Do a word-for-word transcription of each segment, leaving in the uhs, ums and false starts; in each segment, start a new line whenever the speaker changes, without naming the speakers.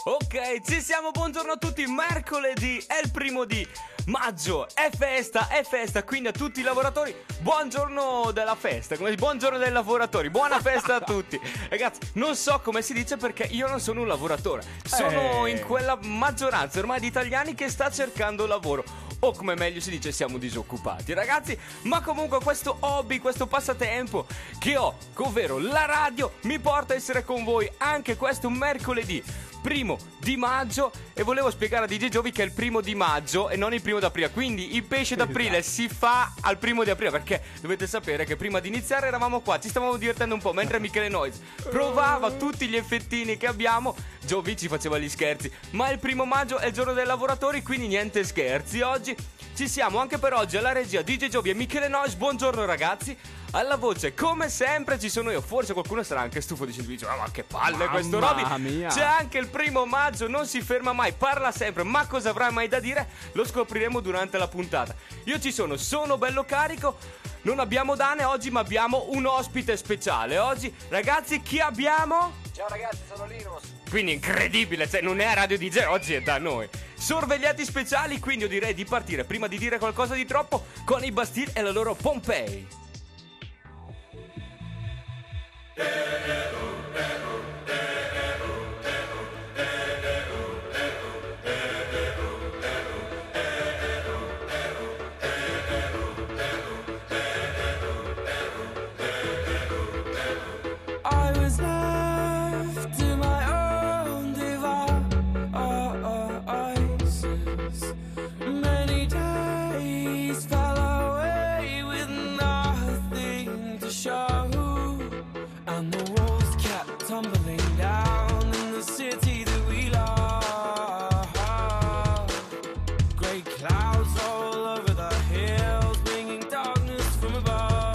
Ok, ci siamo, buongiorno a tutti, mercoledì è il primo di maggio, è festa, è festa, quindi a tutti i lavoratori, buongiorno della festa, come buongiorno dei lavoratori, buona festa a tutti. Ragazzi, non so come si dice perché io non sono un lavoratore, sono
Eh.
in quella maggioranza ormai di italiani che sta cercando lavoro. O come meglio si dice, siamo disoccupati, ragazzi. Ma comunque questo hobby, questo passatempo che ho, ovvero la radio, mi porta a essere con voi anche questo mercoledì primo di maggio. E volevo spiegare a D J Jovi che è il primo di maggio e non il primo d'aprile. Quindi il pesce d'aprile si fa al primo di aprile, perché dovete sapere che prima di iniziare eravamo qua, ci stavamo divertendo un po' mentre Michele Noyes provava tutti gli effettini che abbiamo. Jovi ci faceva gli scherzi, ma il primo maggio è il giorno dei lavoratori, quindi niente scherzi. Oggi ci siamo anche per oggi alla regia D J Jovi e Michele Noyes. Buongiorno ragazzi. Alla voce come sempre ci sono io. Forse qualcuno sarà anche stufo di dice, ah, ma che palle
Mamma
questo Roby.
mia.
C'è anche il primo maggio, non si ferma mai, parla sempre, ma cosa avrà mai da dire? Lo scopriremo durante la puntata. Io ci sono, sono bello carico. Non abbiamo Dane oggi, ma abbiamo un ospite speciale. Oggi, ragazzi, chi abbiamo?
Ciao ragazzi, sono Linus.
Quindi incredibile, cioè non è Radio D J, oggi è da noi. Sorvegliati speciali, quindi io direi di partire, prima di dire qualcosa di troppo, con i Bastille e la loro Pompei.
I was left to my own devices. Many days fell away with nothing to show, and the walls kept tumbling down in the city that we love. Grey clouds all over the hills, bringing darkness from above.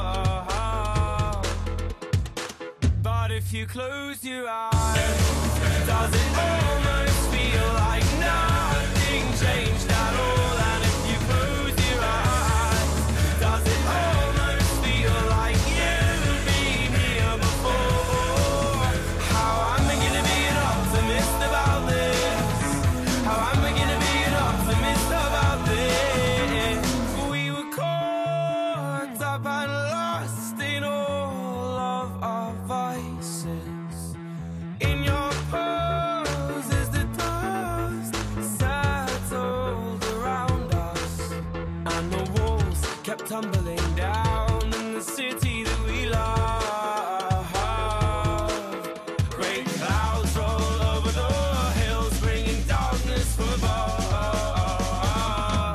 But if you close your eyes, does it almost feel like nothing changed at all? And if you close your eyes, does it almost feel like you've been here before? How am I gonna be an optimist about this? How am I gonna be an optimist about this? We were caught up and lost in all of our vices. In your poses the dust settled around us, and the walls kept tumbling down in the city that we love. Great clouds roll over the hills, bringing darkness from above.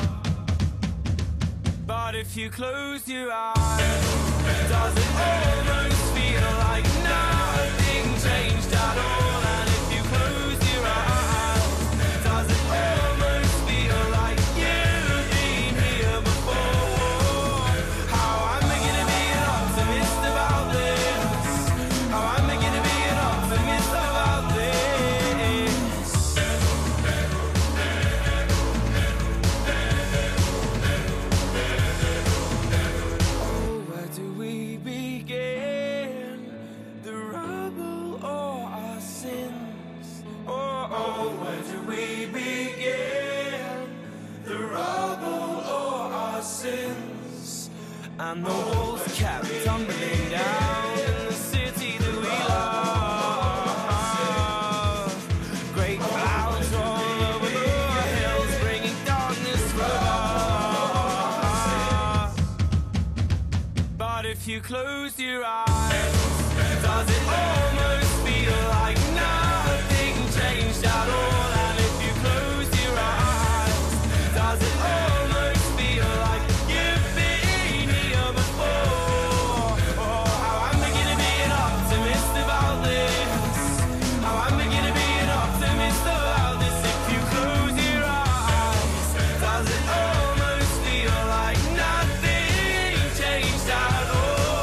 But if you close your eyes, does it almost feel like nothing changed at all? And if you close your eyes, does it almost feel like you've been here before? How am I gonna be an optimist about this? How am I gonna be an optimist about this? Oh, where do we begin? The rubble or our sins? Oh, oh, where do we begin? The rubble or our sins? And the walls kept tumbling down in the city that we love. Great clouds all over the hills, bringing darkness from above. But if you close your eyes, does it almost feel like nothing changed at all? And if you close your eyes, does it almost feel like you've been here before? Oh, how am I gonna be an optimist about this? How am I gonna be an optimist about this? If you close your eyes, does it almost feel like nothing changed at all?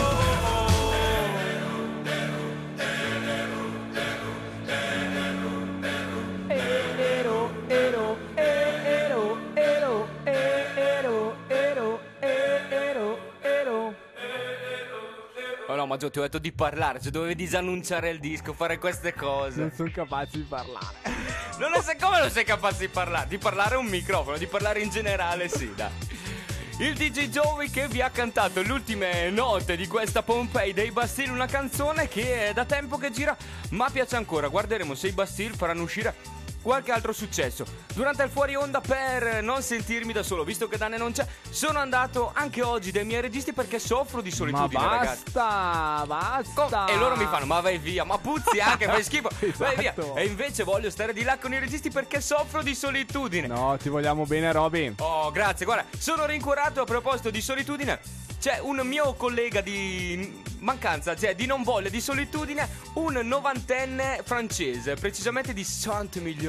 Oh no, ma Gio, ti ho detto di parlare, cioè dovevi disannunciare il disco, fare queste cose.
Non sono capace di parlare.
Non lo sai come non sei capace di parlare? Di parlare a un microfono, di parlare in generale, sì, dai. Il D J Joey che vi ha cantato le ultime note di questa Pompei dei Bastille, una canzone che è da tempo che gira, ma piace ancora. Guarderemo se i Bastille faranno uscire qualche altro successo durante il fuori onda per non sentirmi da solo, visto che Danne non c'è. Sono andato anche oggi dai miei registi perché soffro di solitudine,
ma
ragazzi.
basta, basta.
E loro mi fanno: ma vai via, ma puzzi anche, fai schifo, vai via.
Esatto.
E invece voglio stare di là con i registi perché soffro di solitudine.
No, ti vogliamo bene, Roby.
Oh, grazie, guarda, sono rincuorato. A proposito di solitudine, c'è un mio collega di mancanza, cioè di non voglia, di solitudine, un novantenne francese, precisamente di Saint-Emilion.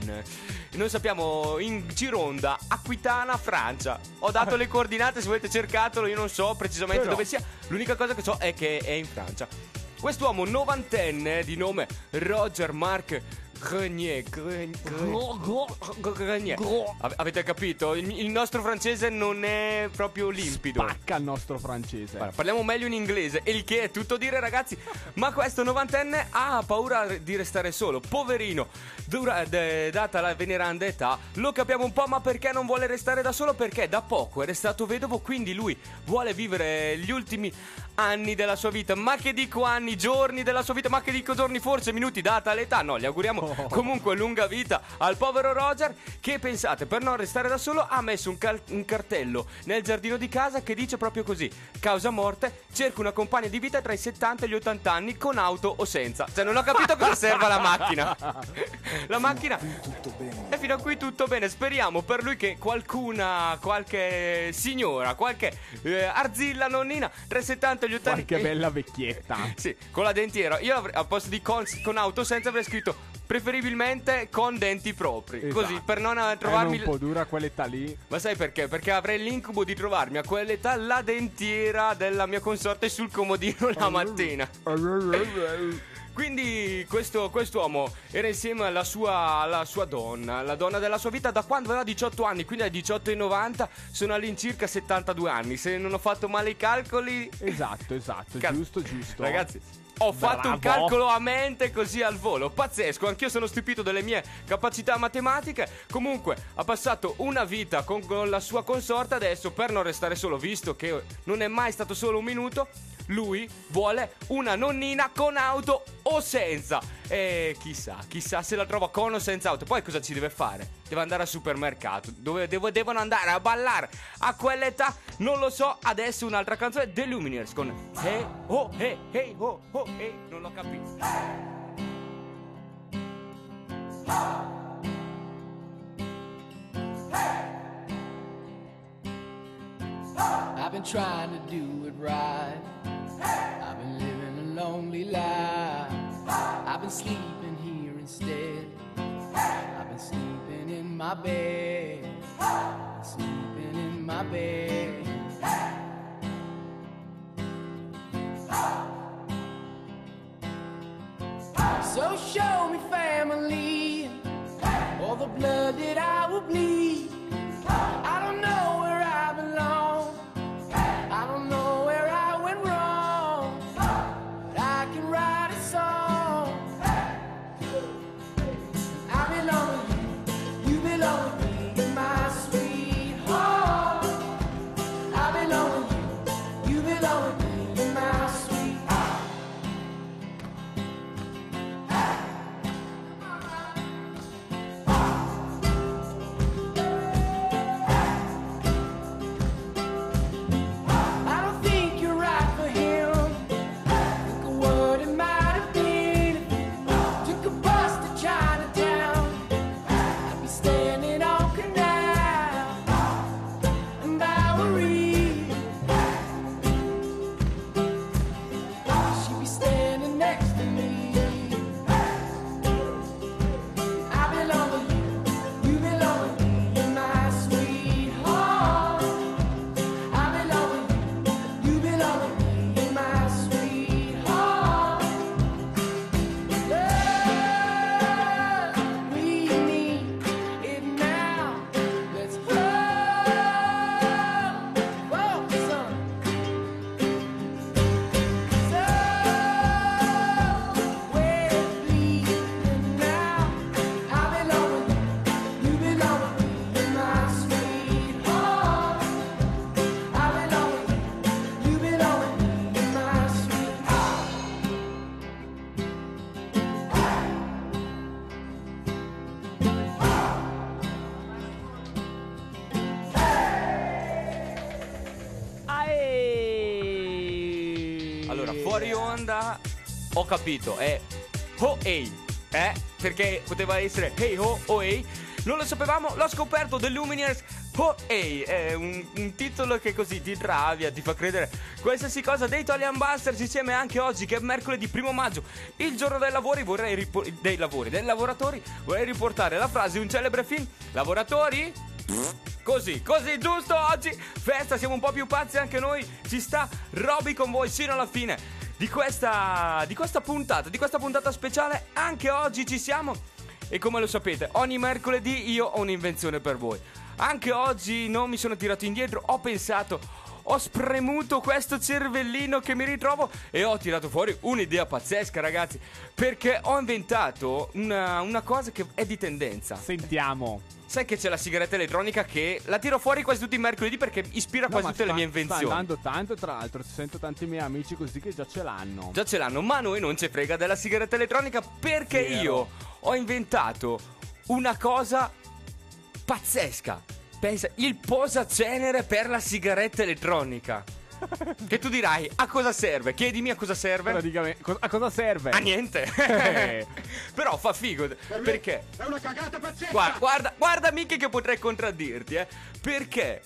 Noi sappiamo in Gironda, Aquitana, Francia. Ho dato le coordinate, se volete cercatelo, io non so precisamente
Però.
dove sia. L'unica cosa che so è che è in Francia. Quest'uomo novantenne di nome Roger Marc Grenier, Grenier, Grenier. Ave- Avete capito? Il, il nostro francese non è proprio limpido.
Spacca il nostro francese.
Guarda, parliamo meglio in inglese, e il che è tutto dire, ragazzi. Ma questo novantenne ha paura di restare solo, poverino. Dura, de, data la veneranda età, lo capiamo un po', ma perché non vuole restare da solo? Perché da poco è restato vedovo, quindi lui vuole vivere gli ultimi anni della sua vita. Ma che dico anni, giorni della sua vita, ma che dico giorni, forse minuti, data l'età. No, gli auguriamo
Oh.
comunque lunga vita al povero Roger, che pensate, per non restare da solo ha messo un, cal- un cartello nel giardino di casa che dice proprio così: causa morte, cerco una compagna di vita tra i settanta e gli ottanta anni, con auto o senza. Cioè non ho capito cosa serva la macchina. La macchina
Tutto bene.
e fino a qui tutto bene. Speriamo per lui che qualcuna, qualche signora, qualche eh, arzilla nonnina tra i settanta e gli ottanta
Qualche bella vecchietta.
Sì, con la dentiera. Io avrei, al posto di con, con auto senza, avrei scritto preferibilmente con denti propri.
Esatto.
Così, per non eh,
È
trovarmi.
un po' dura quell'età lì.
Ma sai perché? Perché avrei l'incubo di trovarmi a quell'età la dentiera della mia consorte sul comodino la mattina. Quindi questo quest'uomo era insieme alla sua, alla sua donna, la donna della sua vita, da quando aveva diciotto anni. Quindi ai diciotto e novanta sono all'incirca settantadue anni. Se non ho fatto male i calcoli.
Esatto, esatto,
Cazzo.
giusto, giusto.
Ragazzi, ho fatto un
Bravo.
calcolo a mente così al volo, pazzesco. Anch'io sono stupito delle mie capacità matematiche. Comunque ha passato una vita con, con la sua consorte. Adesso, per non restare solo, visto che non è mai stato solo un minuto, lui vuole una nonnina con auto o senza. E chissà, chissà se la trova con o senza auto. Poi cosa ci deve fare? Deve andare al supermercato, dove devo- devono andare a ballare. A quell'età non lo so. Adesso un'altra canzone, The Lumineers con Hey oh hey hey oh oh hey. Non l'ho capito.
I've been trying to do it right. I've been living a lonely life. I've been sleeping here instead. I've been sleeping in my bed. I've been sleeping in my bed. So show me family, all the blood that I will bleed. I don't know where I belong. I don't know where I went wrong. But I can write a song. I belong with you. You belong with me. You're my sweetheart. I belong with you. You belong with me. You're my sweetheart. I don't think you're right for him. Think of what it might have been. Took a bus to Chinatown. I'd be standing on
fuori onda ho capito, è ho ei, eh? Perché poteva essere hey ho o ei. Non lo sapevamo, l'ho scoperto, The Lumineers. Oh, ehi, è un, un titolo che così ti travia, ti fa credere qualsiasi cosa. Dei Italian Busters insieme anche oggi, che è mercoledì primo maggio, il giorno dei lavori, vorrei ripo- dei lavori, dei lavoratori. Vorrei riportare la frase di un celebre film. Lavoratori? Così, così, giusto oggi. Festa, siamo un po' più pazzi anche noi. Ci sta Roby con voi sino alla fine di questa, di questa puntata, di questa puntata speciale. Anche oggi ci siamo. E come lo sapete, ogni mercoledì io ho un'invenzione per voi. Anche oggi non mi sono tirato indietro, ho pensato, ho spremuto questo cervellino che mi ritrovo e ho tirato fuori un'idea pazzesca, ragazzi. Perché ho inventato una, una cosa che è di tendenza.
Sentiamo.
Sai che c'è la sigaretta elettronica che la tiro fuori quasi tutti i mercoledì perché ispira
No,
quasi
ma
tutte
sta,
le mie invenzioni.
Sta andando tanto, tra l'altro, sento tanti miei amici così che già ce l'hanno.
Già ce l'hanno, ma a noi non ci frega della sigaretta elettronica perché
Vero.
io ho inventato una cosa pazzesca. Pensa, il posacenere per la sigaretta elettronica. Che tu dirai, a cosa serve? Chiedimi a cosa serve.
Praticamente, co- a cosa serve?
A niente.
Eh.
Però fa figo.
Per me
Perché?
È una cagata pazzesca!
Guarda, guarda, guarda Michi che potrei contraddirti, eh. Perché?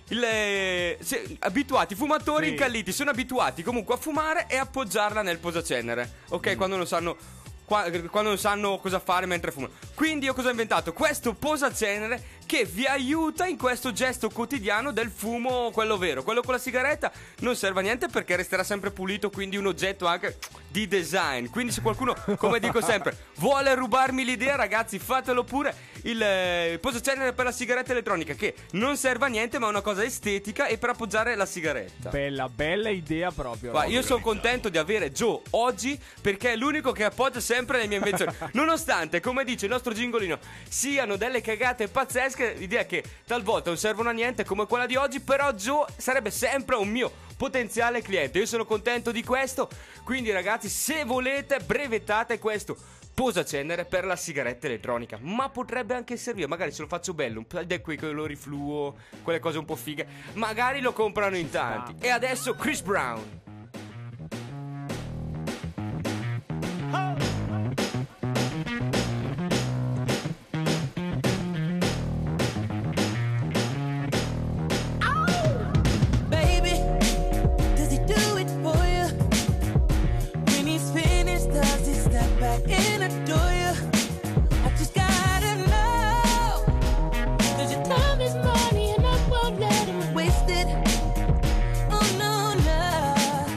Le... se- abituati, fumatori
Sì.
incalliti sono abituati comunque a fumare e appoggiarla nel posacenere. Ok, quando non sanno qua- quando non sanno cosa fare mentre fumano. Quindi io cosa ho inventato? Questo posacenere che vi aiuta in questo gesto quotidiano del fumo, quello vero. Quello con la sigaretta non serve a niente perché resterà sempre pulito, quindi un oggetto anche di design. Quindi se qualcuno, come dico sempre, vuole rubarmi l'idea, ragazzi, fatelo pure. Il, eh, il posacenere per la sigaretta elettronica, che non serve a niente ma è una cosa estetica e per appoggiare la sigaretta.
Bella, bella idea proprio.
Guarda, io sono contento di avere Joe oggi perché è l'unico che appoggia sempre le mie invenzioni. Nonostante, come dice il nostro gingolino, siano delle cagate pazzesche, l'idea è che talvolta non servono a niente come quella di oggi, però Joe sarebbe sempre un mio potenziale cliente. Io sono contento di questo. Quindi ragazzi, se volete, brevettate questo posacenere per la sigaretta elettronica. Ma potrebbe anche servire, magari se lo faccio bello, un po' di quei colori fluo, quelle cose un po' fighe, magari lo comprano in tanti. E adesso Chris Brown.
Baby, does he do it for you? When he's finished, does he step back and adore you? I just gotta know, 'cause your time is money and I won't let him waste it. Oh no, no.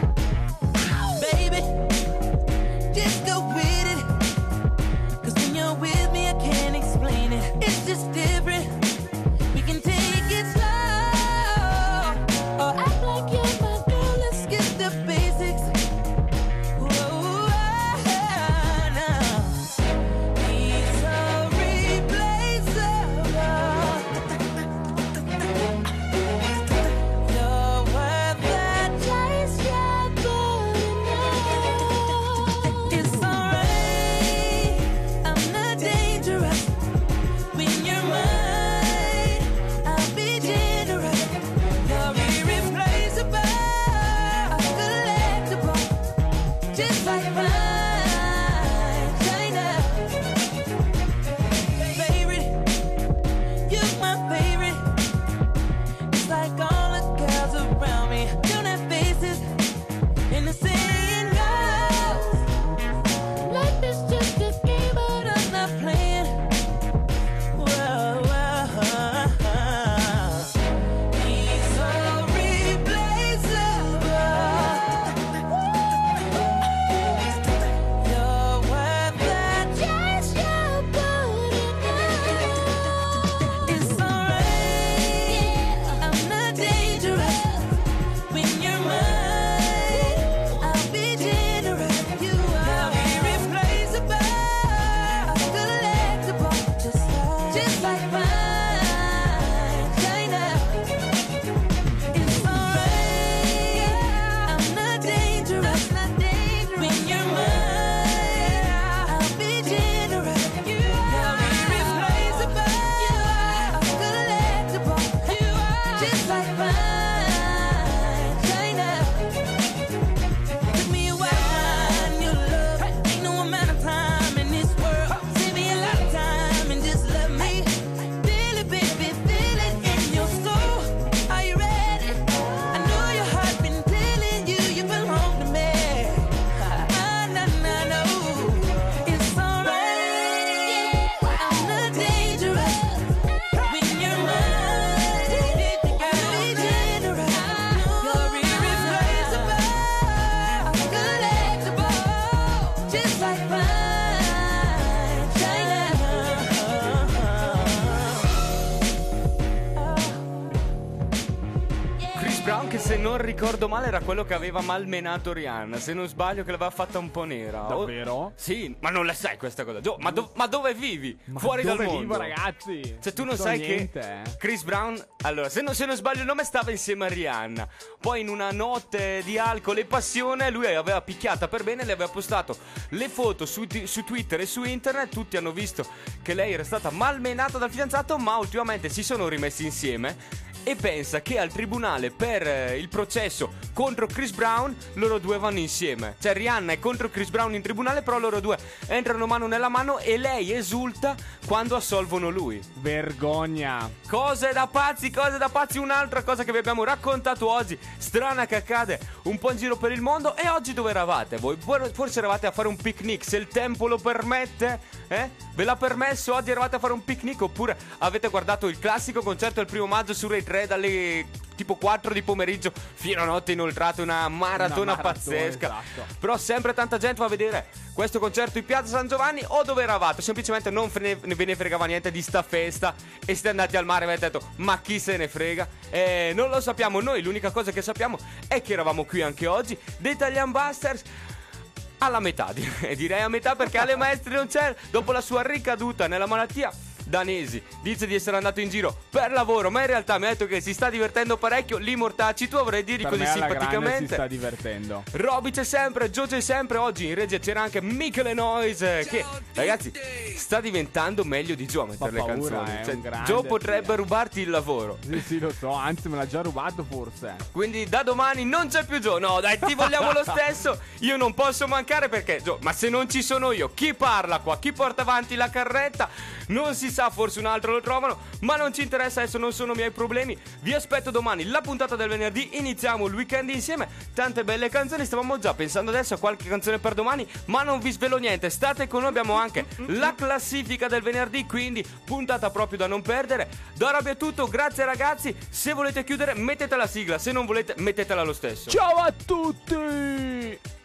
se non ricordo male, era quello che aveva malmenato Rihanna. Se non sbaglio, che l'aveva fatta un po' nera. O-
Davvero?
Sì, ma non la sai questa cosa. Gio, ma, do- ma dove vivi?
Ma
Fuori
dove
dal mondo.
vivo, ragazzi?
Cioè, tu non
so
sai
niente,
che
eh.
Chris Brown, allora, se non, se non sbaglio il nome, stava insieme a Rihanna. Poi in una notte di alcol e passione, lui aveva picchiata per bene, le aveva postato le foto su, ti- su Twitter e su internet. Tutti hanno visto che lei era stata malmenata dal fidanzato, ma ultimamente si sono rimessi insieme. E pensa che al tribunale per eh, il processo contro Chris Brown loro due vanno insieme. Cioè Rihanna è contro Chris Brown in tribunale, però loro due entrano mano nella mano e lei esulta quando assolvono lui.
Vergogna.
Cose da pazzi, cose da pazzi. Un'altra cosa che vi abbiamo raccontato oggi, strana, che accade un po' in giro per il mondo. E oggi dove eravate voi? Forse eravate a fare un picnic, se il tempo lo permette, eh? Ve l'ha permesso? Oggi eravate a fare un picnic, oppure avete guardato il classico concerto del primo maggio su Rai tre dalle tipo quattro di pomeriggio fino a notte inoltrate, una maratona,
Una maratona,
pazzesca.
esatto.
Però sempre tanta gente va a vedere questo concerto in Piazza San Giovanni. O dove eravate? Semplicemente non fre- ve ne fregava niente di sta festa e siete andati al mare e avete detto ma chi se ne frega? Eh, non lo sappiamo noi, l'unica cosa che sappiamo è che eravamo qui anche oggi, dei Italian Busters. Alla metà, direi a metà, perché Ale Maestri non c'è. Dopo la sua ricaduta nella malattia, Danesi dice di essere andato in giro per lavoro, ma in realtà mi ha detto che si sta divertendo parecchio. Li mortacci, tu avrai dirgli
Per
così
me alla grande
simpaticamente.
si sta divertendo.
Roby c'è sempre, Gio c'è sempre. Oggi in regia c'era anche Michele Noise, che ragazzi sta diventando meglio di Gio a mettere
Fa
le
paura,
canzoni.
è
Cioè,
un grande,
Gio potrebbe
sì.
rubarti il lavoro.
Sì, sì, lo so, anzi me l'ha già rubato forse.
Quindi da domani non c'è più Gio. No, dai, ti vogliamo lo stesso. Io non posso mancare perché Gio, ma se non ci sono io, chi parla qua? Chi porta avanti la carretta? Non si sa, forse un altro lo trovano, ma non ci interessa, adesso non sono miei problemi. Vi aspetto domani, la puntata del venerdì. Iniziamo il weekend insieme. Tante belle canzoni, stavamo già pensando adesso a qualche canzone per domani, ma non vi svelo niente. State con noi, abbiamo anche la classifica del venerdì, quindi puntata proprio da non perdere. Da Roby è tutto, grazie ragazzi. Se volete chiudere mettete la sigla, se non volete mettetela lo stesso.
Ciao a tutti!